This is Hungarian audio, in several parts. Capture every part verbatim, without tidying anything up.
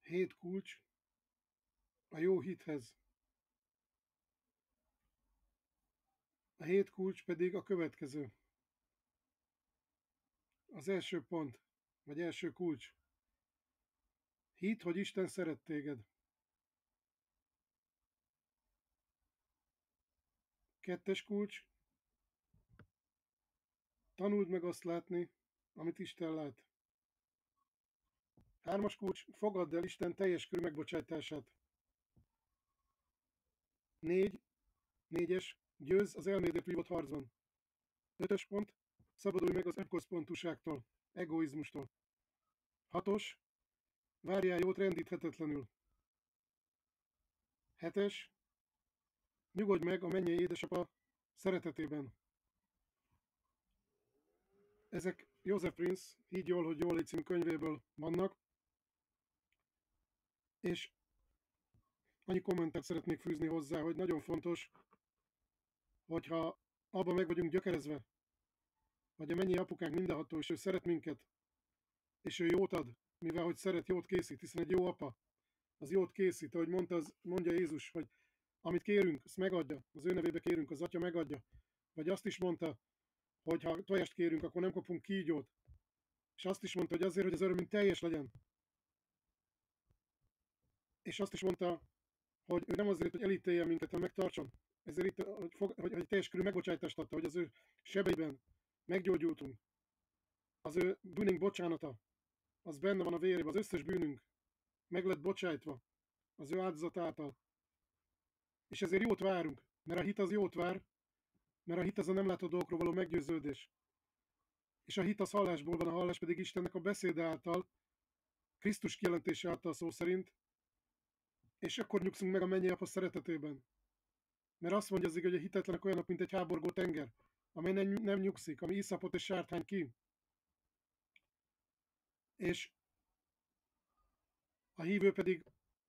Hét kulcs a jó hithez. A hét kulcs pedig a következő. Az első pont, vagy első kulcs. Hidd, hogy Isten szeret téged. Kettes kulcs. Tanuld meg azt látni, amit Isten lát. Hármas kulcs. Fogadd el Isten teljes körű megbocsátását. Négy. Négyes. Győzz az elmédért vívott harcban. Ötös pont. Szabadulj meg az önközpontúságtól, egoizmustól. Hatos. Várjál jót rendíthetetlenül. Hetes. Nyugodj meg a mennyei édesapa szeretetében. Ezek Joseph Prince, Higgy jól, hogy jól légy című könyvéből vannak, és annyi kommentet szeretnék fűzni hozzá, hogy nagyon fontos, hogyha abban meg vagyunk gyökerezve, hogy a mennyei apukánk mindenható, és ő szeret minket, és ő jót ad, mivel hogy szeret, jót készít, hiszen egy jó apa, az jót készít, ahogy mondta, az, mondja Jézus, hogy amit kérünk, azt megadja, az ő nevébe kérünk, az atya megadja. Vagy azt is mondta, hogy ha tojást kérünk, akkor nem kapunk kígyót. És azt is mondta, hogy azért, hogy az örömünk teljes legyen. És azt is mondta, hogy ő nem azért, hogy elítéljen minket, hanem megtartson. Ezért itt, hogy, fog, hogy, hogy teljes körű megbocsájtást adta, hogy az ő sebeiben meggyógyultunk. Az ő bűnünk bocsánata, az benne van a vérében, az összes bűnünk meg lett bocsájtva az ő áldozat által. És ezért jót várunk, mert a hit az jót vár, mert a hit az a nem látott dolgokról való meggyőződés. És a hit az hallásból van, a hallás pedig Istennek a beszéde által, Krisztus kijelentése által szó szerint, és akkor nyugszunk meg a mennyei apa szeretetében. Mert azt mondja az ige, hogy a hitetlenek olyanok, mint egy háborgó tenger, amely nem, nem nyugszik, ami iszapot és sárt hány ki. És a hívő pedig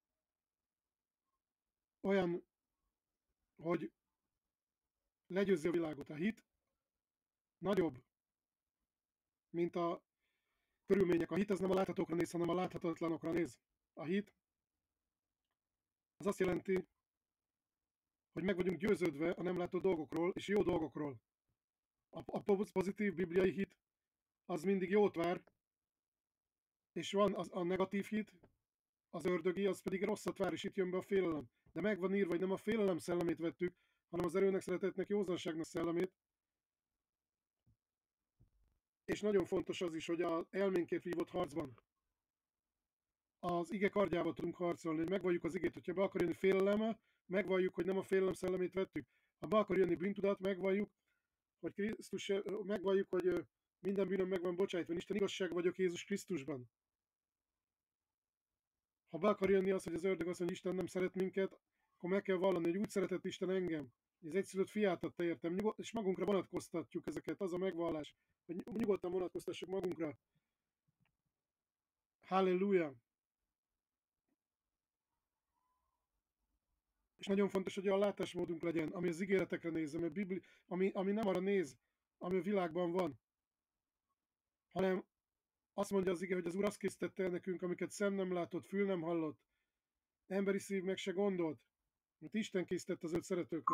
olyan, hogy legyőzze a világot. A hit nagyobb, mint a körülmények. A hit az nem a láthatókra néz, hanem a láthatatlanokra néz. A hit az azt jelenti, hogy meg vagyunk győződve a nem látó dolgokról és jó dolgokról. A, a pozitív bibliai hit az mindig jót vár, és van az, a negatív hit, az ördögi, az pedig rosszat vár, és itt jön be a félelem. De meg van írva, hogy nem a félelem szellemét vettük, hanem az erőnek, szeretetnek, józanságnak szellemét. És nagyon fontos az is, hogy az elménkért vívott harcban az ige kardjával tudunk harcolni, hogy megvalljuk az igét, hogyha be akar jönni féleleme, megvalljuk, hogy nem a félelem szellemét vettük. Ha be akar jönni bűntudat, megvalljuk, hogy Krisztus, megvalljuk, hogy minden bűnöm meg van bocsájtva, Isten igazság vagyok Jézus Krisztusban. Ha be akar jönni az, hogy az ördög azt mondja, hogy Isten nem szeret minket, akkor meg kell vallani, hogy úgy szeretett Isten engem, hogy az egyszülött fiát adta értem, és magunkra vonatkoztatjuk ezeket, az a megvallás, hogy nyugodtan vonatkoztassuk magunkra. Halleluja! És nagyon fontos, hogy a látásmódunk legyen, ami az ígéretekre néz, ami, Bibli, ami, ami nem arra néz, ami a világban van, hanem azt mondja az ige, hogy az Úr azt készítette el nekünk, amiket szem nem látott, fül nem hallott, emberi szív meg se gondolt, mert Isten készített az őt szeretőknek.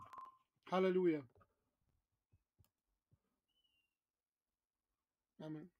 Halleluja! Amen.